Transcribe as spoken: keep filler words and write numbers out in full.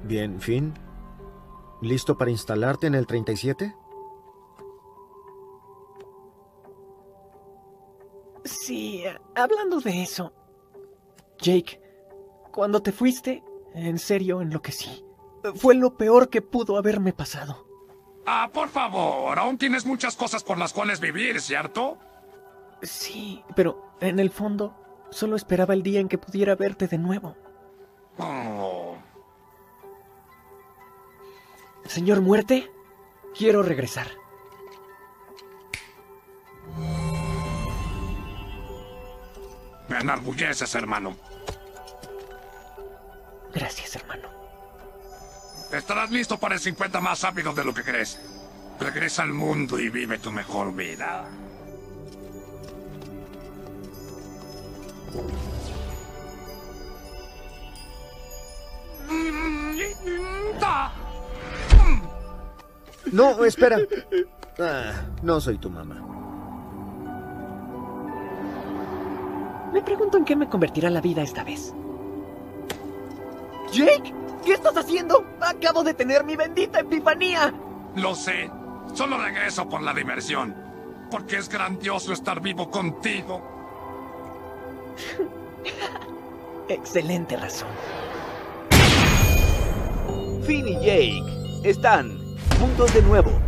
Bien, Finn. ¿Listo para instalarte en el treinta y siete? Sí, hablando de eso... Jake, cuando te fuiste, en serio enloquecí. Fue lo peor que pudo haberme pasado. Ah, por favor, aún tienes muchas cosas por las cuales vivir, ¿cierto? Sí, pero en el fondo, solo esperaba el día en que pudiera verte de nuevo. Oh. Señor Muerte, quiero regresar. Me enorgulleces, hermano. Gracias, hermano. Estarás listo para el cincuenta más rápido de lo que crees. Regresa al mundo y vive tu mejor vida. No, espera. Ah, no soy tu mamá. Me pregunto en qué me convertirá la vida esta vez. ¡Jake! ¿Qué estás haciendo? Acabo de tener mi bendita epifanía. Lo sé. Solo regreso por la diversión. Porque es grandioso estar vivo contigo. Excelente razón. Finn y Jake están juntos de nuevo.